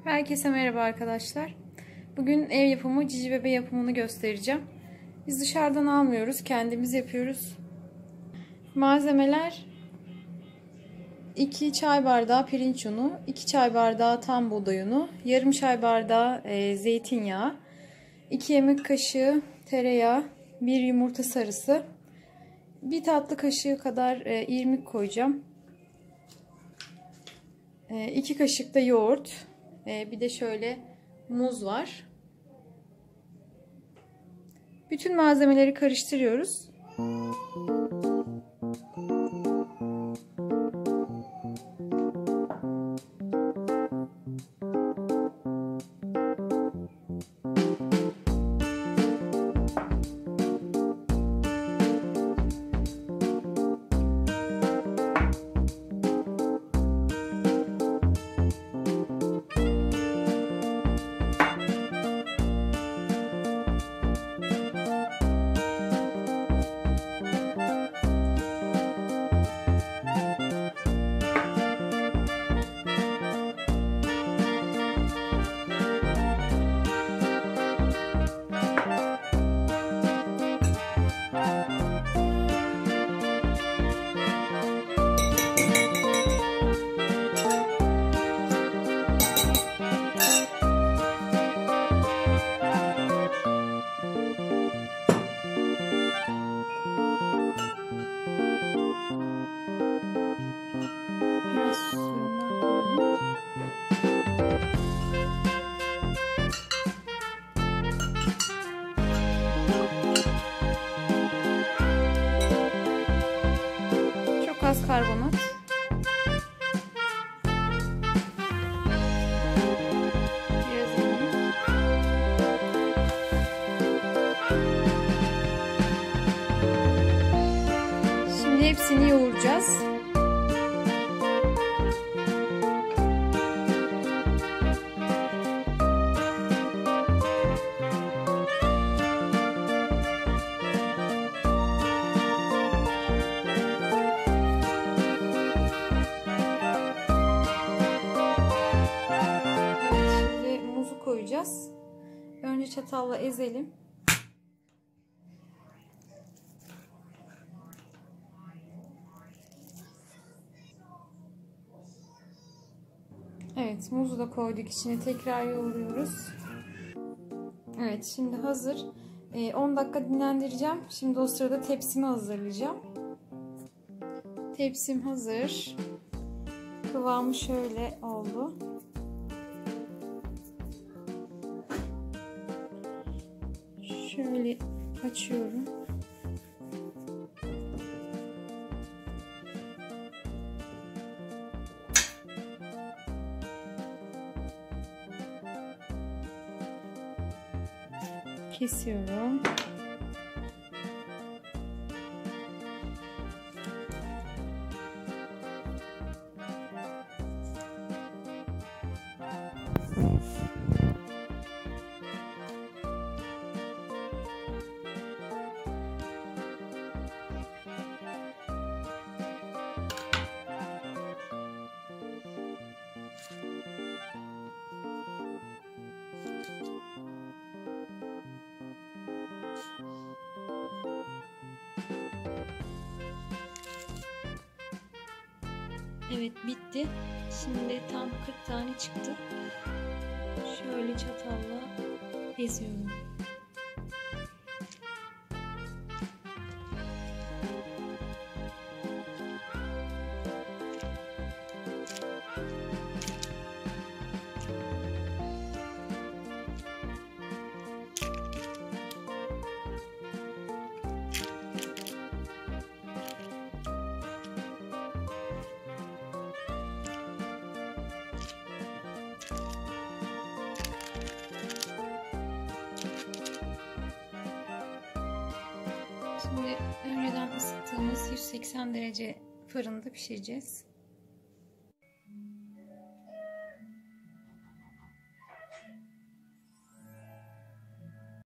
Herkese merhaba arkadaşlar. Bugün ev yapımı cici bebe yapımını göstereceğim. Biz dışarıdan almıyoruz, kendimiz yapıyoruz. Malzemeler: 2 çay bardağı pirinç unu, 2 çay bardağı tam buğday unu, yarım çay bardağı zeytinyağı, 2 yemek kaşığı tereyağı, 1 yumurta sarısı, 1 tatlı kaşığı kadar irmik koyacağım. 2 kaşık da yoğurt. Bir de şöyle muz var. Bütün malzemeleri karıştırıyoruz. Çok az karbonat. Biraz irmik. Şimdi hepsini yoğuracağız. Koyacağız. Önce çatalla ezelim. Evet, muzu da koyduk içine, tekrar yoğuruyoruz. Evet, şimdi hazır. 10 dakika dinlendireceğim. Şimdi o sırada tepsimi hazırlayacağım. Tepsim hazır. Kıvamı şöyle oldu. Şöyle açıyorum. Kesiyorum. Evet, bitti. Şimdi tam 40 tane çıktı. Şöyle çatalla eziyorum. Şimdi önceden ısıttığımız 180 derece fırında pişireceğiz.